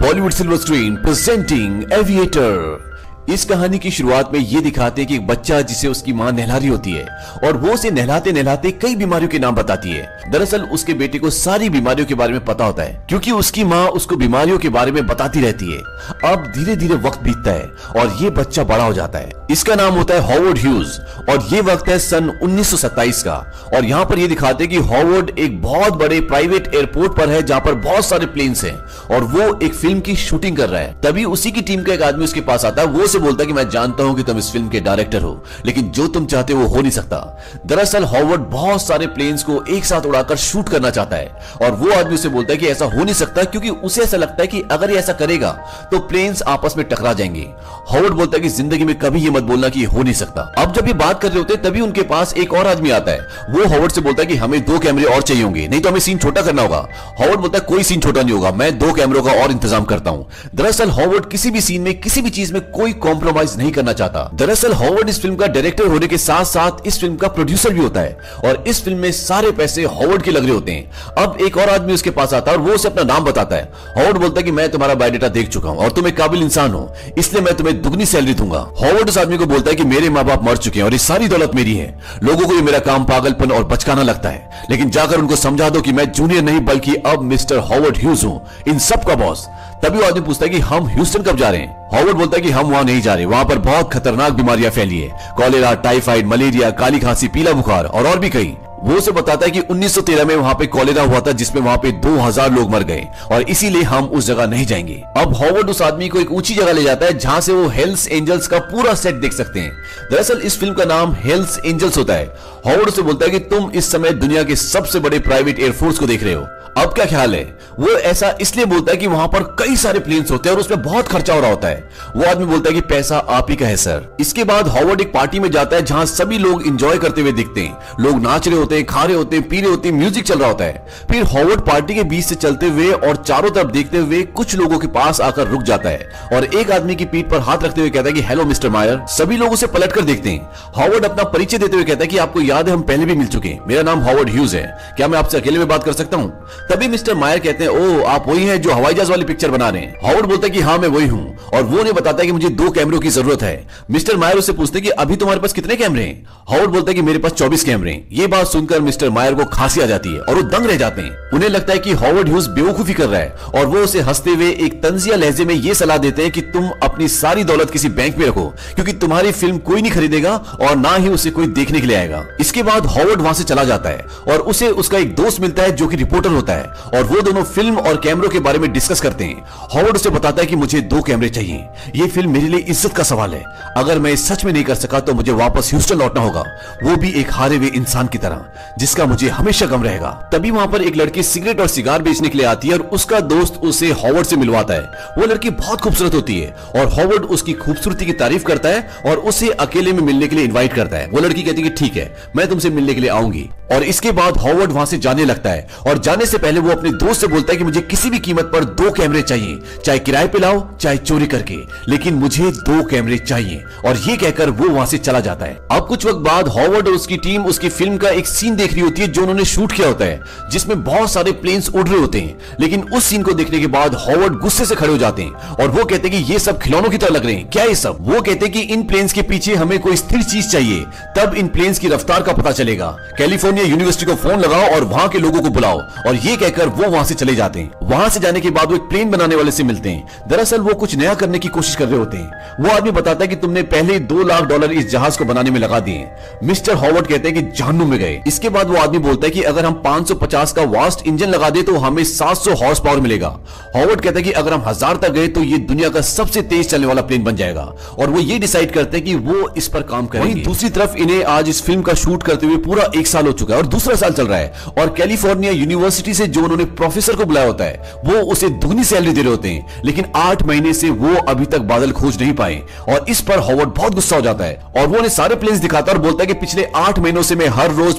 Bollywood silver screen presenting Aviator. इस कहानी की शुरुआत में ये दिखाते हैं कि एक बच्चा जिसे उसकी मां नहला रही होती है और वो उसे नहलाते नहलाते कई बीमारियों के नाम बताती है। दरअसल उसके बेटे को सारी बीमारियों के बारे में पता होता है क्योंकि उसकी मां उसको बीमारियों के बारे में बताती रहती है। अब धीरे धीरे वक्त बीतता है और ये बच्चा बड़ा हो जाता है। इसका नाम होता है हॉवर्ड ह्यूज और ये वक्त है सन 1927 का। और यहाँ पर ये दिखाते हैं कि हॉवर्ड एक बहुत बड़े प्राइवेट एयरपोर्ट पर है जहाँ पर बहुत सारे प्लेन्स हैं और वो एक फिल्म की शूटिंग कर रहा है। तभी उसी की टीम का एक आदमी उसके पास आता है। वो से बोलता है कि मैं जानता हूं कि तुम इस फिल्म के डायरेक्टर हो, लेकिन जो तुम चाहते हो वो हो नहीं सकता। दरअसल हॉवर्ड बहुत सारे प्लेन्स को एक साथ उड़ाकर शूट करना चाहता है और वो आदमी उसे बोलता है कि ऐसा हो नहीं सकता क्योंकि उसे ऐसा लगता है कि अगर ये ऐसा करेगा तो प्लेन्स आपस में टकरा जाएंगे। हॉवर्ड बोलता है कि जिंदगी में कभी ये मत बोलना कि ये हो नहीं सकता। अब जब ये बात कर रहे होते तभी उनके पास एक और आदमी आता है। वो हॉवर्ड से बोलता है कि हमें 2 कैमरे और चाहिए होंगे, नहीं तो हमें सीन छोटा करना होगा। हॉवर्ड बोलता है कोई सीन छोटा नहीं होगा, मैं 2 कैमरों का और इंतजाम करता हूं। दरअसल हॉवर्ड किसी भी सीन में किसी भी चीज में कोई कॉम्प्रोमाइज नहीं करना चाहता। दरअसल हॉवर्ड इस फिल्म का डायरेक्टर होने के साथ साथ इस फिल्म का प्रोड्यूसर भी होता है और इस फिल्म में सारे पैसे हॉवर्ड के लग रहे होते हैं। अब एक और आदमी उसके पास आता है और वो उसे अपना नाम बताता है। हॉवर्ड बोलता है कि मैं तुम्हारा बायोडाटा देख चुका हूं और तुम एक काबिल इंसान हो, इसलिए मैं तुम्हें दुगनी सैलरी दूंगा। हॉवर्ड उस आदमी को बोलता है कि मेरे माँ बाप मर चुके हैं और ये सारी दौलत मेरी है। लोगों को ये मेरा काम पागलपन और बचकाना लगता है, लेकिन जाकर उनको समझा दो कि मैं जूनियर नहीं बल्कि अब मिस्टर हॉवर्ड ह्यूज हूं, इन सब का बॉस। तभी वो आदमी पूछता है कि हम ह्यूस्टन कब जा रहे हैं। हॉवर्ड बोलता है कि हम वहां नहीं जा रहे, वहां पर बहुत खतरनाक बीमारियां फैली है, कॉलेरा, टाइफाइड, मलेरिया, काली खांसी, पीला बुखार और भी कई। वो उसे बताता है कि 1913 में वहां पे कॉलेरा हुआ था जिसमें वहां पे 2000 लोग मर गए और इसीलिए हम उस जगह नहीं जाएंगे। अब हॉवर्ड उस आदमी को एक ऊंची जगह ले जाता है जहां से वो हेल्स एंजल्स का पूरा सेट देख सकते हैं। दरअसल इस फिल्म का नाम हेल्स एंजल्स होता है। हॉवर्ड उसे बोलता है कि तुम इस समय दुनिया के सबसे बड़े प्राइवेट एयरफोर्स को देख रहे हो, अब क्या ख्याल है। वो ऐसा इसलिए बोलता है कि वहां पर कई सारे प्लेन्स होते हैं और उसमें बहुत खर्चा हो रहा होता है। वो आदमी बोलता है कि पैसा आप ही का है सर। इसके बाद हॉवर्ड एक पार्टी में जाता है जहां सभी लोग एंजॉय करते हुए दिखते हैं। लोग नाच रहे होते हैं, खा रहे होते हैं, पी रहे होते हैं, म्यूजिक चल रहा होता है। फिर हॉवर्ड पार्टी के बीच से चलते हुए और चारों तरफ देखते हुए कुछ लोगों के पास आकर रुक जाता है और एक आदमी की पीठ पर हाथ रखते हुए कहता है कि हेलो मिस्टर मायर। सभी लोग उसे पलट कर देखते हैं। हॉवर्ड अपना परिचय देते हुए कहता है कि आपको याद है हम पहले भी मिल चुके हैं, मेरा नाम हॉवर्ड ह्यूज है, क्या मैं आपसे अकेले में बात कर सकता हूं। तभी मिस्टर मायर कहते हैं ओ आप वही हैं जो हवाई जहाज वाली पिक्चर बना रहे हैं। हॉवर्ड बोलता है कि हाँ मैं वही हूं और वो उन्हें बताता है कि मुझे 2 कैमरों की जरूरत है। मिस्टर मायर उससे पूछते हैं कि अभी तुम्हारे पास कितने कैमरे हैं। हॉवर्ड बोलता है कि मेरे पास 24 कैमरे हैं। ये बात सुनकर मिस्टर मायर को खांसी आ जाती है और वो दंग रह जाते हैं। उन्हें लगता है कि हॉवर्ड ह्यूज बेवकूफी कर रहा है और वो उसे हंसते हुए एक तंजिया लहजे में ये सलाह देते हैं कि तुम अपनी सारी दौलत किसी बैंक में रखो क्योंकि तुम्हारी फिल्म कोई नहीं खरीदेगा और ना ही उसे कोई देखने के लिए आएगा। इसके बाद हॉवर्ड वहां से चला जाता है और उसे उसका एक दोस्त मिलता है जो कि रिपोर्टर होता है और वो दोनों फिल्म और कैमरों के बारे में डिस्कस करते हैं। हॉवर्ड उसे बताता है कि मुझे 2 कैमरे चाहिए, ये फिल्म मेरे लिए इज्जत का सवाल है, अगर मैं सच में नहीं कर सका तो मुझे वापस ह्यूस्टन लौटना होगा, वो भी एक हारे हुए इंसान की तरह जिसका मुझे हमेशा गम रहेगा। तभी वहां पर एक लड़की सिगरेट और सिगार बेचने के लिए आती है और उसका दोस्त उसे हॉवर्ड से मिलवाता है। वो लड़की बहुत खूबसूरत होती है और हॉवर्ड उसकी खूबसूरती की तारीफ करता है और उसे अकेले में मिलने के लिए इनवाइट करता है। वो लड़की कहती है कि ठीक है मैं तुमसे मिलने के लिए आऊंगी और इसके बाद हॉवर्ड वहां से जाने लगता है और जाने से पहले वो अपने दोस्त से बोलता है कि मुझे किसी भी कीमत पर 2 कैमरे चाहिए, चाहे किराए पे लाओ चाहे चोरी करके, लेकिन मुझे 2 कैमरे चाहिए। और ये कहकर वो वहां से चला जाता है। अब कुछ वक्त बाद हॉवर्ड और उसकी टीम उसकी फिल्म का एक सीन देख रही होती है जो उन्होंने शूट किया होता है जिसमें बहुत सारे प्लेन्स उड़ रहे होते हैं। लेकिन उस सीन को देखने के बाद हॉवर्ड गुस्से से खड़े हो जाते हैं और वो कहते हैं कि ये सब खिलौनों की तरह लग रहे हैं, क्या ये सब। वो कहते हैं कि इन प्लेन्स के पीछे हमें कोई स्थिर चीज चाहिए, तब इन प्लेन्स की रफ्तार का पता चलेगा। कैलिफोर्निया यूनिवर्सिटी को फोन लगाओ और वहां के लोगों को बुलाओ। और ये कहकर वो वहां से चले जाते हैं। वहां से जाने के बाद वो एक प्लेन बनाने वाले से मिलते हैं। दरअसल वो कुछ नया करने की कोशिश कर रहे होते हैं। वो आदमी बताता है कि तुमने पहले $2 लाख इस जहाज को बनाने में लगा दिए। मिस्टर हॉवर्ड कहते हैं कि जहन्नुम में गए। इसके बाद वो आदमी बोलता है कि अगर हम 550 का वास्ट इंजन लगा दे तो हमें 700 हॉर्स पावर मिलेगा। हॉवर्ड कहता है कि अगर हम 1000 तक गए तो ये दुनिया का सबसे तेज चलने वाला प्लेन बन जाएगा और वो ये डिसाइड करते हैं कि वो इस पर काम करेंगे। दूसरी तरफ इन्हें आज इस फिल्म का शूट करते हुए पूरा 1 साल हो चुका है और दूसरा साल चल रहा है और कैलिफोर्निया यूनिवर्सिटी से जो उन्होंने प्रोफेसर को बुलाया होता है वो उसे दुगनी सैलरी दे रहे होते हैं, लेकिन 8 महीने से वो अभी तक बादल खोज नहीं पाए। और इस पर हॉवर्ड बहुत गुस्सा हो जाता है और वो उन्हें सारे प्लेन्स दिखाता है और बोलता है कि पिछले 8 महीनों से मैं हर रोज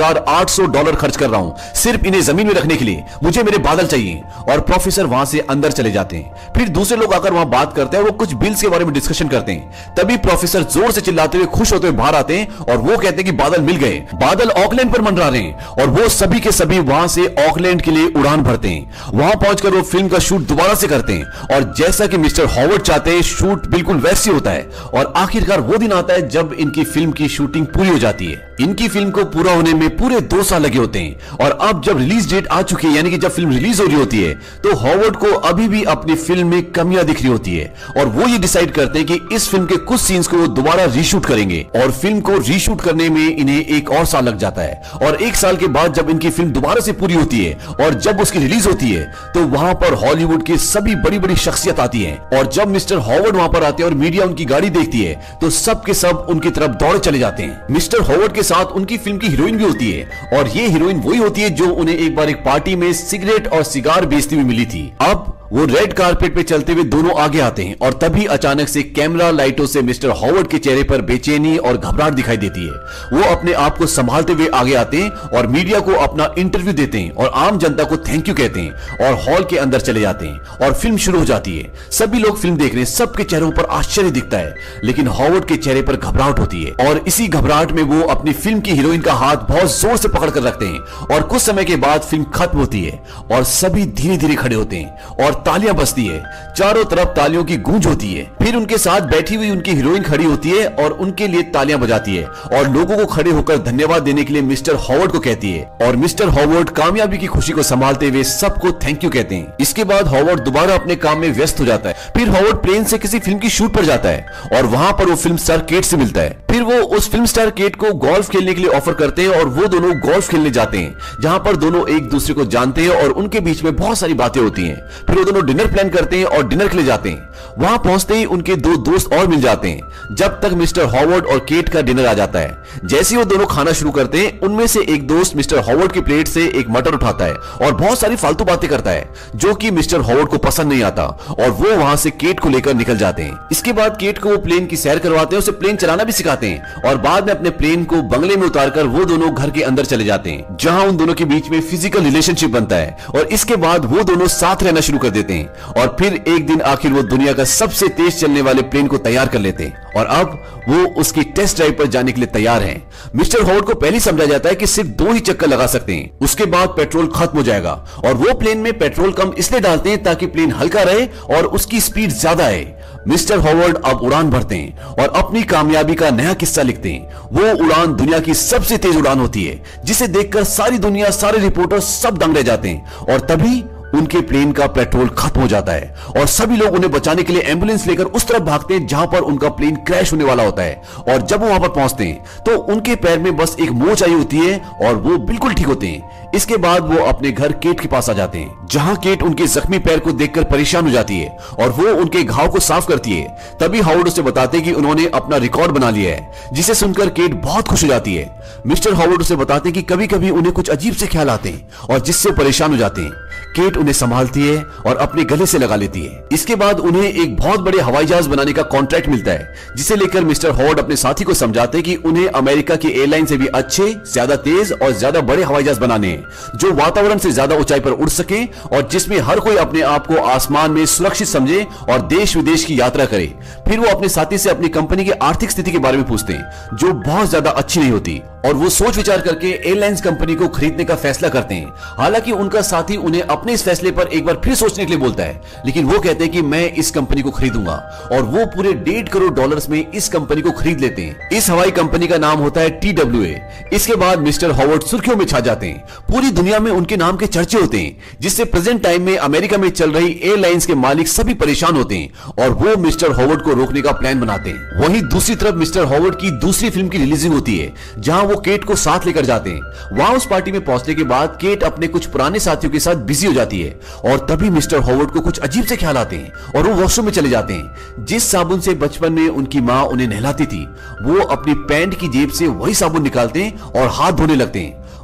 $5,800 खर्च कर रहा हूं सिर्फ इन्हें जमीन में रखने के लिए। मुझे मेरे बादल चाहिए। और प्रोफेसर वहां से अंदर चले जाते हैं। फिर दूसरे लोग आकर वहां बात करते हैं, वो कुछ बिल्स के बारे में डिस्कशन करते हैं। तभी प्रोफेसर जोर से चिल्लाते हुए खुश होते हुए बाहर आते हैं और वो कहते हैं कि बादल मिल गए, बादल ऑकलैंड पर मंडरा रहे हैं। और वो सभी के सभी वहां से ऑकलैंड के लिए उड़ान भरते हैं। वहां पहुंचकर वो फिल्म का शूट दोबारा से करते हैं और जैसा कि मिस्टर हॉवर्ड चाहते हैं शूट बिल्कुल वैसे होता है। और आखिरकार वो दिन आता है जब इनकी फिल्म की शूटिंग पूरी हो जाती है। इनकी फिल्म को पूरा होने में पूरे 2 साल लगे होते हैं। और अब जब रिलीज डेट आ चुकी है, यानी कि जब फिल्म रिलीज हो रही होती है, तो हॉवर्ड को अभी भी अपनी फिल्म में कमियां दिख रही होती है। और वो ये डिसाइड करते हैं कि इस फिल्म के कुछ सीन्स को वो दोबारा रीशूट करेंगे। और फिल्म को रीशूट करने में इन्हें 1 और साल लग जाता है। और 1 साल के बाद जब इनकी फिल्म दोबारा से पूरी होती है और जब उसकी रिलीज होती है, तो वहां पर हॉलीवुड की सभी बड़ी बड़ी शख्सियत आती है। और जब मिस्टर हॉवर्ड वहां पर आते हैं और मीडिया उनकी गाड़ी देखती है, तो सब के सब उनकी तरफ दौड़े चले जाते हैं। मिस्टर हॉवर्ड के साथ उनकी फिल्म की हीरोइन भी होती है और ये हीरोइन वही होती है जो उन्हें एक बार एक पार्टी में सिगरेट और सिगार बेचती हुई मिली थी। अब वो रेड कारपेट पे चलते हुए दोनों आगे आते हैं और तभी अचानक से कैमरा लाइटों से मिस्टर हॉवर्ड के चेहरे पर बेचैनी और घबराहट दिखाई देती है। वो अपने आप को संभालते हुए आगे आते हैं और मीडिया को अपना इंटरव्यू देते हैं और आम जनता को थैंक यू कहते हैं और हॉल के अंदर चले जाते हैं और फिल्म शुरू हो जाती है। सभी लोग फिल्म देख रहे हैं, सबके चेहरों पर आश्चर्य दिखता है, लेकिन हॉवर्ड के चेहरे पर घबराहट होती है। और इसी घबराहट में वो अपनी फिल्म की हीरोइन का हाथ बहुत जोर से पकड़ कर रखते हैं। और कुछ समय के बाद फिल्म खत्म होती है और सभी धीरे धीरे खड़े होते हैं और तालियां बजती है। चारों तरफ तालियों की गूंज होती है। फिर उनके साथ बैठी हुई उनकी हीरोइन खड़ी होती है और उनके लिए तालियां बजाती है और लोगों को खड़े होकर धन्यवाद देने के लिए मिस्टर हॉवर्ड को कहती है। और मिस्टर हॉवर्ड कामयाबी की खुशी को संभालते हुए सबको थैंक यू कहते हैं। इसके बाद हॉवर्ड दोबारा अपने काम में व्यस्त हो जाता है। फिर हॉवर्ड प्लेन से किसी फिल्म की शूट पर जाता है और वहां पर वो फिल्म स्टार केट से मिलता है। फिर वो उस फिल्म स्टार केट को गोल्फ खेलने के लिए ऑफर करते हैं और वो दोनों गोल्फ खेलने जाते हैं, जहां पर दोनों एक दूसरे को जानते हैं और उनके बीच में बहुत सारी बातें होती हैं। फिर वो दोनों डिनर प्लान करते हैं और डिनर के लिए जाते हैं। वहां पहुंचते ही उनके 2 दोस्त और मिल जाते हैं। जब तक मिस्टर हॉवर्ड और केट का डिनर आ जाता है। जैसे ही वो दोनों खाना शुरू करते हैं, उनमें से एक दोस्त मिस्टर हॉवर्ड की प्लेट से एक मटर उठाता है और बहुत सारी फालतू बातें करता है जो कि मिस्टर हॉवर्ड को पसंद नहीं आता और वो वहां से केट को लेकर निकल जाते हैं। इसके बाद केट को वो प्लेन की सैर करवाते हैं, उसे प्लेन चलाना भी सिखाते हैं और बाद में अपने प्लेन को बंगले में उतारकर वो दोनों घर के अंदर चले जाते हैं, जहां उन दोनों के बीच में फिजिकल रिलेशनशिप बनता है। और इसके बाद वो दोनों साथ रहना शुरू कर देते हैं और फिर एक दिन आखिर वो दुनिया का सबसे तेज चलने वाले प्लेन को तैयार कर लेते हैं और अब वो उसकी टेस्ट ड्राइव पर जाने के लिए तैयार हैं। मिस्टर हॉवर्ड को पहले समझा जाता है कि सिर्फ 2 ही चक्कर लगा सकते हैं, उसके बाद पेट्रोल खत्म हो जाएगा और वो प्लेन में पेट्रोल कम इसलिए डालते हैं ताकि प्लेन हल्का रहे और उसकी स्पीड ज्यादा है। मिस्टर हॉवर्ड अब उड़ान भरते हैं और अपनी कामयाबी का नया किस्सा लिखते हैं। वो उड़ान दुनिया की सबसे तेज उड़ान होती है, जिसे देखकर सारी दुनिया, सारे रिपोर्टर सब दंग रह जाते हैं। और तभी उनके प्लेन का पेट्रोल खत्म हो जाता है और सभी लोग उन्हें बचाने के लिए एम्बुलेंस लेकर उस तरफ भागते हैं जहां पर उनका प्लेन क्रैश होने वाला होता है। और जब वो वहां पर पहुंचते हैं तो उनके पैर में बस एक मोच आई होती है और वो बिल्कुल ठीक होते हैं। इसके बाद वो अपने घर केट के पास आ जाते हैं, जहां केट उनके जख्मी पैर को देखकर परेशान हो जाती है और वो उनके घाव को साफ करती है। तभी हॉवर्ड उसे बताते हैं कि उन्होंने अपना रिकॉर्ड बना लिया है, जिसे सुनकर केट बहुत खुश हो जाती है। मिस्टर हॉवर्ड उसे बताते हैं कि कभी कभी उन्हें कुछ अजीब से ख्याल आते हैं और जिससे परेशान हो जाते हैं। केट उन्हें संभालती है और अपने गले से लगा लेती है। इसके बाद उन्हें एक बहुत बड़े हवाई जहाज बनाने का कॉन्ट्रैक्ट मिलता है, जिसे लेकर मिस्टर हॉवर्ड अपने साथी को समझाते हैं कि उन्हें अमेरिका की एयरलाइन से भी अच्छे, ज्यादा तेज और ज्यादा बड़े हवाई जहाज बनाने हैं, जो वातावरण से ज्यादा ऊंचाई पर उड़ सके और जिसमें हर कोई अपने आप को आसमान में सुरक्षित समझे और देश विदेश की यात्रा करे। फिर वो अपने साथी से अपनी कंपनी की आर्थिक स्थिति के बारे में पूछते हैं, जो बहुत ज्यादा अच्छी नहीं होती, और वो सोच विचार करके एयरलाइंस कंपनी को खरीदने का फैसला करते हैं। हालांकि उनका साथी उन्हें अपने इस फैसले पर एक बार फिर सोचने के लिए बोलता है, लेकिन वो कहते हैं कि मैं इस कंपनी को खरीदूंगा और वो पूरे $1.5 करोड़ में इस कंपनी को खरीद लेते हैं। इस हवाई कंपनी का नाम होता है TWA। इसके बाद मिस्टर हॉवर्ड सुर्खियों में छा जाते हैं। पूरी दुनिया में उनके नाम के चर्चे होते हैं, जिससे प्रेजेंट टाइम में अमेरिका में चल रही एयरलाइंस के मालिक सभी परेशान होते हैं और वो मिस्टर हॉवर्ड को रोकने का प्लान बनाते हैं। वहीं दूसरी तरफ मिस्टर हॉवर्ड की दूसरी फिल्म की रिलीजिंग होती है, जहां वो केट को साथ लेकर जाते हैं। वहां उस पार्टी में पहुंचने के बाद केट अपने कुछ पुराने साथियों के साथ बिजी हो जाती है और तभी मिस्टर हॉवर्ड को कुछ अजीब से ख्याल आते हैं और वो वॉशरूम में चले जाते हैं। जिस साबुन से बचपन में उनकी मां उन्हें नहलाती थी, वो अपनी पैंट की जेब से वही साबुन निकालते हैं और हाथ धोने लगते हैं।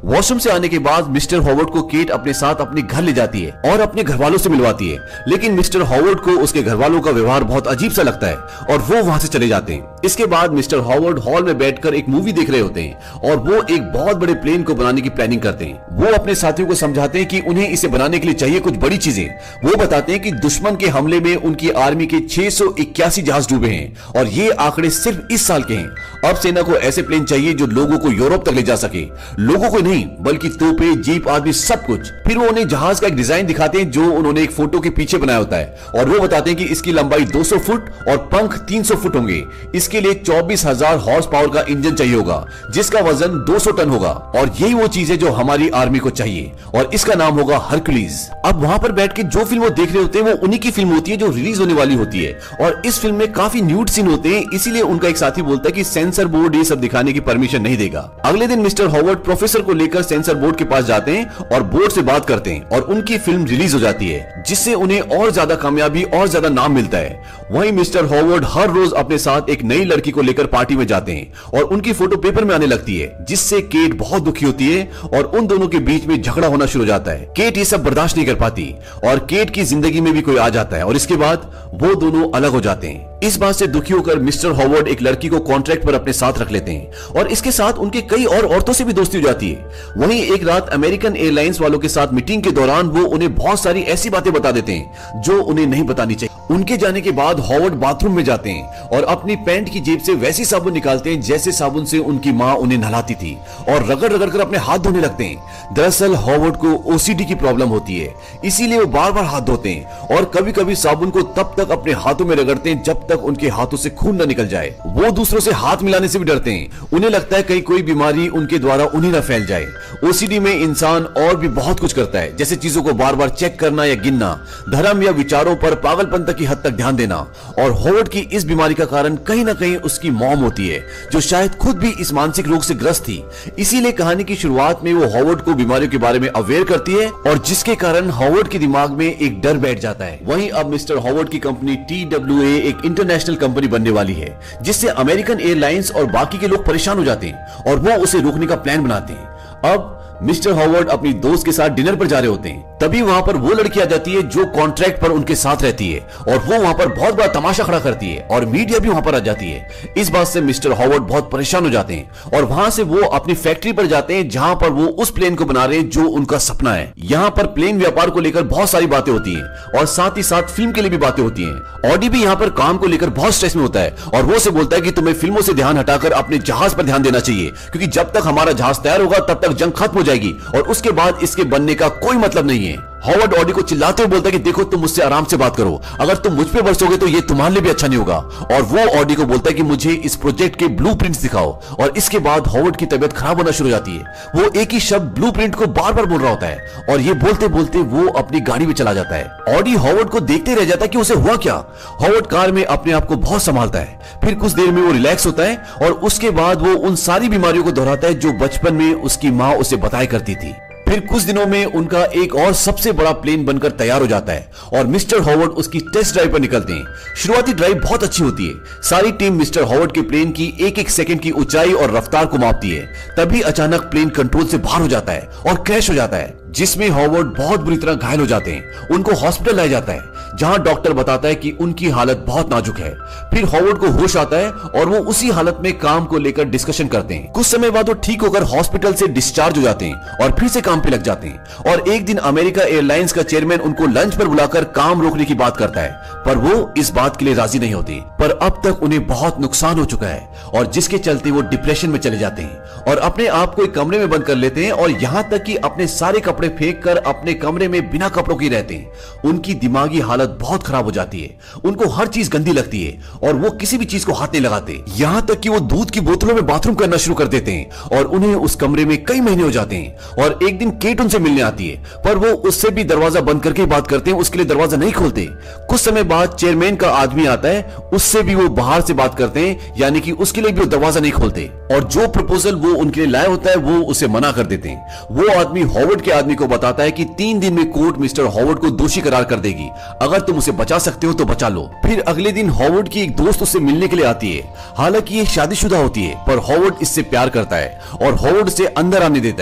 वॉशरूम से आने के बाद मिस्टर हॉवर्ड को केट अपने साथ अपने घर ले जाती है और अपने घर वालों से मिलवाती है, लेकिन मिस्टर हॉवर्ड को उसके घर वालों का व्यवहार बहुत अजीब सा लगता है और वो वहां से चले जाते हैं। इसके बाद मिस्टर हॉवर्ड हॉल में बैठकर एक मूवी देख रहे होते हैं और वो एक बहुत बड़े प्लेन को बनाने की प्लानिंग करते हैं। वो अपने साथियों को समझाते हैं कि उन्हें इसे बनाने के लिए चाहिए कुछ बड़ी चीजें। वो बताते हैं कि दुश्मन के हमले में उनकी आर्मी के 681 जहाज डूबे हैं और ये आंकड़े सिर्फ इस साल के हैं। अब सेना को ऐसे प्लेन चाहिए जो लोगों को यूरोप तक ले जा सके, लोगों को नहीं बल्कि तोपे, जीप आदि सब कुछ। फिर वो उन्हें जहाज का एक डिजाइन दिखाते हैं जो उन्होंने एक फोटो के पीछे बनाया होता है और वो बताते हैं कि इसकी लंबाई 200 फुट और पंख 300 फुट होंगे। इसके लिए 24,000 हॉर्स पावर का इंजन चाहिए होगा जिसका वजन 200 टन होगा और यही वो चीज है जो हमारी आर्मी को चाहिए और इसका नाम होगा हरक्यूलिस। अब वहां पर बैठ के जो फिल्म वो देख रहे होते हैं वो उन्हीं की फिल्म होती है जो रिलीज होने वाली होती है और इस फिल्म में काफी न्यूड सीन होते हैं, इसीलिए उनका एक साथी बोलता है कि सेंसर बोर्ड ये सब दिखाने की परमिशन नहीं देगा। अगले दिन मिस्टर हॉवर्ड प्रोफेसर को लेकर सेंसर बोर्ड के पास जाते हैं और बोर्ड से बात करते हैं और उनकी फिल्म रिलीज हो जाती है जिससे उन्हें और ज्यादा कामयाबी और ज्यादा नाम मिलता है। वहीं मिस्टर हॉवर्ड हर रोज अपने साथ एक नई लड़की को लेकर पार्टी में जाते हैं और उनकी फोटो पेपर में आने लगती है जिससे केट बहुत दुखी होती है और उन दोनों के बीच में झगड़ा होना शुरू हो जाता है। केट ये सब बर्दाश्त नहीं कर पाती और केट की जिंदगी में भी कोई आ जाता है और इसके बाद वो दोनों अलग हो जाते हैं। इस बात से दुखी होकर मिस्टर हॉवर्ड एक लड़की को कॉन्ट्रैक्ट पर अपने साथ रख लेते हैं और इसके साथ उनके कई और औरतों से भी दोस्ती हो जाती है। वहीं एक रात अमेरिकन एयरलाइंस वालों के साथ मीटिंग के दौरान वो उन्हें बहुत सारी ऐसी बातें बता देते हैं जो उन्हें नहीं बतानी चाहिए। उनके जाने के बाद हॉवर्ड बाथरूम में जाते हैं और अपनी पैंट की जेब से वैसी साबुन निकालते हैं जैसे साबुन से उनकी माँ उन्हें नहलाती थी और रगड़ रगड़ कर अपने हाथ धोने लगते हैं। दरअसल हॉवर्ड को ओसीडी की प्रॉब्लम होती है, इसीलिए वो बार बार हाथ धोते हैं और कभी कभी साबुन को तब तक अपने हाथों में रगड़ते हैं जब तक उनके हाथों से खून न निकल जाए। वो दूसरों से हाथ मिलाने से भी डरते हैं, उन्हें लगता है कहीं कोई बीमारी उनके द्वारा उन्हें न फैल जाए। ओसीडी में इंसान और भी बहुत कुछ करता है, जैसे चीजों को बार बार चेक करना या गिनना, धर्म या विचारों पर पागलपन तक की हद तक ध्यान देना। और हॉवर्ड की इस बीमारी का कारण कहीं ना कहीं उसकी मॉम होती है जो शायद खुद भी इस मानसिक रोग से ग्रस्त थी। इसीलिए कहानी की शुरुआत में वो हॉवर्ड को बीमारियों के बारे में अवेयर करती है और जिसके कारण हॉवर्ड के दिमाग में एक डर बैठ जाता है। वहीं अब मिस्टर हॉवर्ड की कंपनी TWA एक इंटरनेशनल कंपनी बनने वाली है जिससे अमेरिकन एयरलाइंस और बाकी के लोग परेशान हो जाते हैं और वो उसे रोकने का प्लान बनाते हैं। अब मिस्टर हॉवर्ड अपनी दोस्त के साथ डिनर पर जा रहे होते हैं, तभी वहां पर वो लड़की आ जाती है जो कॉन्ट्रैक्ट पर उनके साथ रहती है और वो वहां पर बहुत बड़ा तमाशा खड़ा करती है और मीडिया भी वहां पर आ जाती है। इस बात से मिस्टर हॉवर्ड बहुत परेशान हो जाते हैं और वहां से वो अपनी फैक्ट्री पर जाते हैं जहां पर वो उस प्लेन को बना रहे हैं जो उनका सपना है। यहाँ पर प्लेन व्यापार को लेकर बहुत सारी बातें होती है और साथ ही साथ फिल्म के लिए भी बातें होती है। ऑडी भी यहाँ पर काम को लेकर बहुत स्ट्रेस में होता है और वो से बोलता है कि तुम्हें फिल्मों से ध्यान हटाकर अपने जहाज पर ध्यान देना चाहिए, क्योंकि जब तक हमारा जहाज तैयार होगा तब तक जंग खत्म हो जाएगी और उसके बाद इसके बनने का कोई मतलब नहीं है। हॉवर्ड ऑडी को चिल्लाते हुए बोलता है कि देखो तुम मुझसे आराम से बात करो, अगर तुम मुझ पे बरसोगे तो ये तुम्हारे लिए भी अच्छा नहीं होगा। और वो ऑडी को बोलता है कि मुझे इस प्रोजेक्ट के ब्लूप्रिंट्स दिखाओ और इसके बाद हॉवर्ड की तबीयत खराब होना शुरू हो जाती है। वो एक ही शब्द ब्लूप्रिंट को बार बार बोल रहा होता है और ये बोलते बोलते वो अपनी गाड़ी में चला जाता है। ऑडी हॉवर्ड को देखते रह जाता है कि उसे हुआ क्या। हॉवर्ड कार में अपने आप को बहुत संभालता है, फिर कुछ देर में वो रिलैक्स होता है और उसके बाद वो उन सारी बीमारियों को दोहराता है जो बचपन में उसकी माँ उसे बताया करती थी। फिर कुछ दिनों में उनका एक और सबसे बड़ा प्लेन बनकर तैयार हो जाता है और मिस्टर हॉवर्ड उसकी टेस्ट ड्राइव पर निकलते हैं। शुरुआती ड्राइव बहुत अच्छी होती है, सारी टीम मिस्टर हॉवर्ड के प्लेन की एक एक सेकंड की ऊंचाई और रफ्तार को मापती है। तभी अचानक प्लेन कंट्रोल से बाहर हो जाता है और क्रैश हो जाता है, जिसमें हॉवर्ड बहुत बुरी तरह घायल हो जाते हैं। उनको हॉस्पिटल लाया जाता है जहां डॉक्टर बताता है कि उनकी हालत बहुत नाजुक है। फिर हॉवर्ड को होश आता है और वो उसी हालत में काम को लेकर डिस्कशन करते हैं। कुछ समय बाद वो ठीक होकर हॉस्पिटल से डिस्चार्ज हो जाते हैं और फिर से काम पे लग जाते हैं। और एक दिन अमेरिका एयरलाइंस का चेयरमैन उनको लंच पर बुलाकर काम रोकने की बात करता है, पर वो इस बात के लिए राजी नहीं होती। पर अब तक उन्हें बहुत नुकसान हो चुका है और जिसके चलते वो डिप्रेशन में चले जाते हैं और अपने आप को एक कमरे में बंद कर लेते हैं और यहाँ तक कि अपने सारे कपड़े फेंक कर अपने कमरे में बिना कपड़ों के रहते हैं। उनकी दिमागी हालत बहुत खराब हो जाती है, उनको हर चीज गंदी लगती है और वो किसी भी चीज को हाथ नहीं लगाते। यहाँ तक कि वो दूध की बोतलों में बाथरूम करना शुरू कर देते हैं और उन्हें उस कमरे में कई महीने हो जाते हैं। और एक दिन केट उनसे मिलने आती है, पर वो उससे भी दरवाजा बंद करके बात करते हैं, उसके लिए दरवाजा नहीं खोलते। कुछ समय बाद चेयरमैन का आदमी आता है, उससे भी वो बाहर से बात करते हैं, यानी कि उसके लिए भी वो दरवाजा नहीं खोलते और जो प्रपोजल वो उनके लिए लाया होता है वो उसे मना कर देते हैं। वो आदमी हॉवर्ड के आदमी को बताता है कि 3 दिन में कोर्ट मिस्टर हॉवर्ड को दोषी करार कर देगी, अगर तुम उसे बचा सकते हो तो बचा लो। फिर अगले दिन हॉवर्ड की एक दोस्त उससे मिलने के लिए आती है। हालांकि ये शादीशुदा होती है, पर हॉवर्ड इससे प्यार करता है और हॉवर्ड से अंदर आने देता है।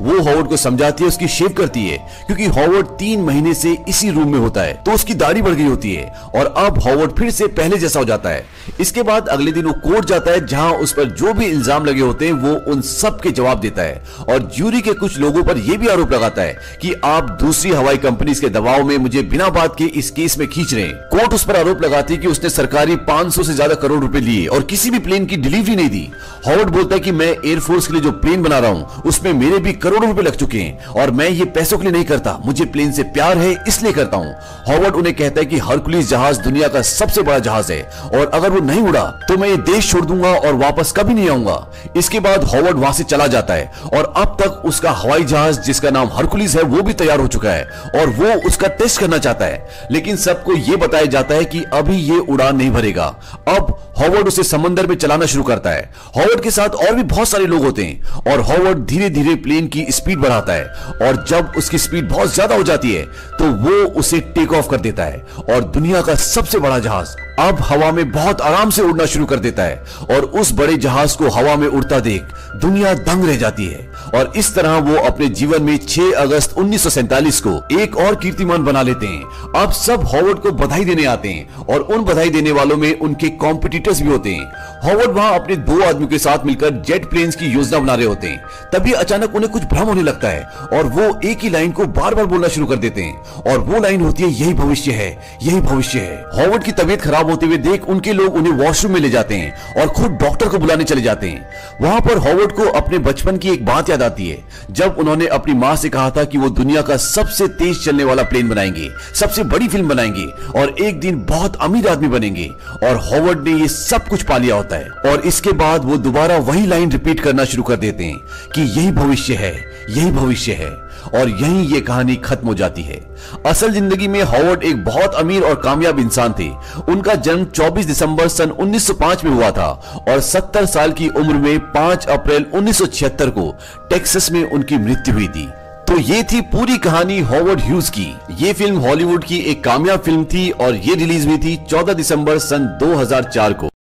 वो हॉवर्ड को समझाती है, उसकी शेव करती है, क्योंकि हॉवर्ड 3 महीने से इसी रूम में होता है तो उसकी दाढ़ी बढ़ गई होती है और अब हॉवर्ड फिर से पहले जैसा हो जाता है। इसके बाद अगले दिन वो कोर्ट जाता है जहां उस पर जो भी इल्जाम लगे होते हैं वो उन सब के जवाब देता है और ज्यूरी के कुछ लोगों पर यह भी आरोप लगाता है कि आप दूसरी हवाई कंपनी के दबाव में मुझे बिना बात के इस केस में खींच रहे हैं। कोर्ट उस पर आरोप लगाती है कि उसने सरकारी 500 से ज्यादा करोड़ रुपए लिए और किसी भी प्लेन की डिलीवरी नहीं दी। हॉवर्ड बोलता है कि मैं एयरफोर्स के लिए जो प्लेन बना रहा हूं उसमें मेरे भी करोड़ों रुपए लग चुके हैं और मैं ये पैसों के लिए नहीं करता, मुझे प्लेन से प्यार है इसलिए करता हूं। हॉवर्ड उन्हें कहता है कि हरकुलिस जहाज दुनिया का सबसे बड़ा जहाज है और अगर वो नहीं उड़ा तो मैं ये देश छोड़ दूंगा और वापस कभी नहीं आऊंगा। इसके बाद हॉवर्ड वहां से चला जाता है और अब तक उसका हवाई जहाज जिसका नाम हरकुलिस है वो भी तैयार हो चुका है और वो उसका टेस्ट करना चाहता है, लेकिन सबको यह बताया जाता है कि अभी ये उड़ान नहीं भरेगा। अब हॉवर्ड उसे समंदर में चलाना शुरू करता है। हॉवर्ड के साथ और भी बहुत सारे लोग होते हैं और हॉवर्ड धीरे धीरे प्लेन की स्पीड बढ़ाता है और जब उसकी स्पीड बहुत ज्यादा हो जाती है तो वो उसे टेक ऑफ कर देता है और दुनिया का सबसे बड़ा जहाज अब हवा में बहुत आराम से उड़ना शुरू कर देता है और उस बड़े जहाज को हवा में उड़ता देख दुनिया दंग रह जाती है और इस तरह वो अपने जीवन में 6 अगस्त 1947 को एक और कीर्तिमान बना लेते हैं। अब सब हॉवर्ड को बधाई देने आते हैं और उन बधाई देने वालों में उनके कॉम्पिटिटर्स भी होते हैं। हॉवर्ड वहां अपने 2 आदमियों के साथ मिलकर जेट प्लेन्स की योजना बना रहे होते हैं, तभी अचानक उन्हें कुछ भ्रम होने लगता है और वो एक ही लाइन को बार बार बोलना शुरू कर देते हैं और वो लाइन होती है, यही भविष्य है, यही भविष्य है। हॉवर्ड की तबीयत खराब होते हुए देख उनके लोग उन्हें वॉशरूम में ले जाते हैं और खुद डॉक्टर को बुलाने चले जाते हैं। वहां पर हॉवर्ड को अपने बचपन की एक बात याद आती है जब उन्होंने अपनी मां से कहा था कि वो दुनिया का सबसे तेज चलने वाला प्लेन बनाएंगे, सबसे बड़ी फिल्म बनाएंगे और एक दिन बहुत अमीर आदमी बनेंगे और हॉवर्ड ने ये सब कुछ पा लिया होता है और इसके बाद वो दोबारा वही लाइन रिपीट करना शुरू कर देते हैं कि यही भविष्य है, यही भविष्य है और यहीं ये कहानी खत्म हो जाती है। असल जिंदगी में हॉवर्ड एक बहुत अमीर और कामयाब इंसान थे। उनका जन्म 24 दिसंबर सन 1905 में हुआ था और 70 साल की उम्र में 5 अप्रैल 1976 को टेक्सास में उनकी मृत्यु हुई थी। तो ये थी पूरी कहानी हॉवर्ड ह्यूज की। ये फिल्म हॉलीवुड की एक कामयाब फिल्म थी और ये रिलीज हुई थी 14 दिसंबर सन 2004 को।